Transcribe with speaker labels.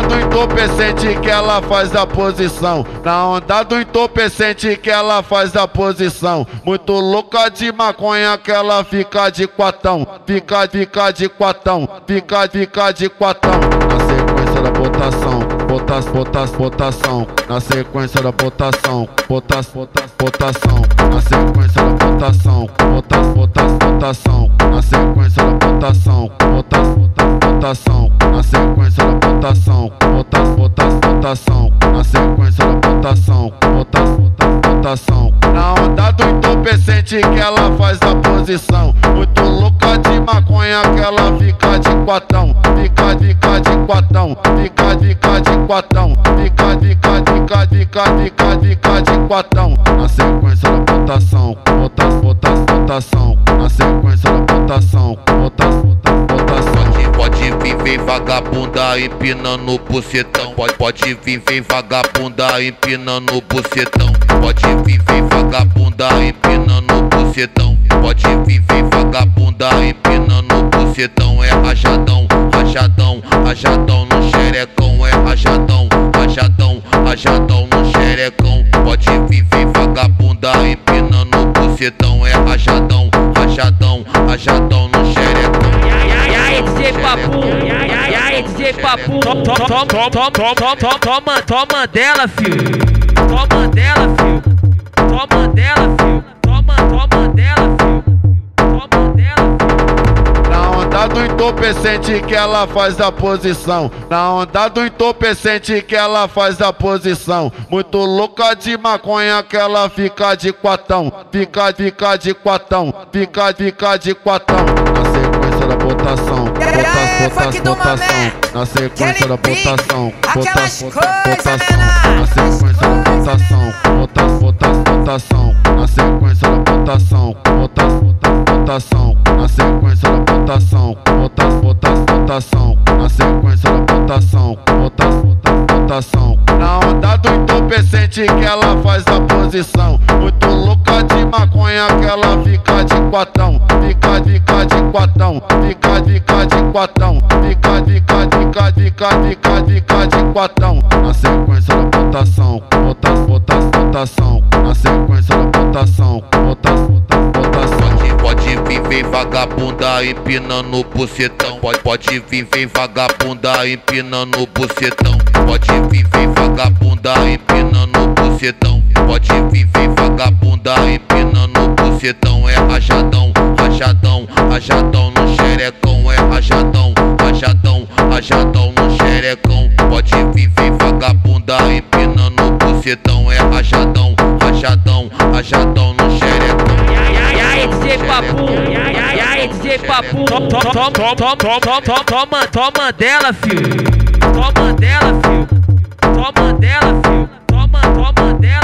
Speaker 1: do entorpecente que ela faz a posição. Na onda do entorpecente que ela faz a posição. Muito louca de maconha que ela fica de quatão. Fica de quatão. Fica de quatão. Na sequência da botação. Botação. Na sequência da botação. Botação. Na sequência da botação. Botação. Na sequência da botação. Botação. Na sequência da botação. Botação. Na sequência da botação. Botação. Na onda do entorpecente que ela faz a posição. Muito louca de maconha que ela fica de quatão. Fica de quatão. Fica de quatão. Fica de quatão. Na sequência da botação. Botação. Na sequência da botação. Botação.
Speaker 2: Pode vir, vem vagabunda empinando o bucetão. Pode vir, vem vagabunda empinando o bucetão. Pode vir, vem vagabunda empinando o bucetão. Pode vir, vem vagabunda empinando o bucetão. É rajadão no xerecão. É rajadão no xerecão. Pode vir, vem vagabunda empinando o bucetão. É rajadão no xerecão.
Speaker 3: DJ Papu, DJ Papu, toma dela, fio. Toma dela, fio. Toma dela, fio. Toma dela, fio. Toma dela, fio.
Speaker 1: Na onda do entorpecente que ela faz a posição. Na onda do entorpecente que ela faz a posição. Muito louca de maconha que ela fica de quatão. Fica de quatão. Fica de quatão. Na sequência da botação. Botação. Na sequência da botação. Botação. Na sequência da botação. Botação. Na sequência da botação. Botação. Na sequência da botação. Botação. Na sequência da botação. Botação. Na onda do entorpecente que ela faz a posição. Muito louca de maconha que ela fica de quatão. Fica de quatão. Fica de quatão. Fica de quatão. Na sequência da botação. Botação. Na sequência da botação. Botação.
Speaker 2: Pode vir, vem vagabunda empinando o bucetão. Pode vir, vem vagabunda empinando o bucetão. Pode vir, vem vagabunda empinando o bucetão. Pode vir, vem vagabunda empinando o bucetão. É rajadão no xerecão. É rajadão no xerecão. Pode vir, vem vagabunda empinando o bucetão. É rajadão no xerecão.
Speaker 3: DJ Papu, DJ Papu, toma dela, fio. Toma dela, fio. Toma dela, fio. Toma dela.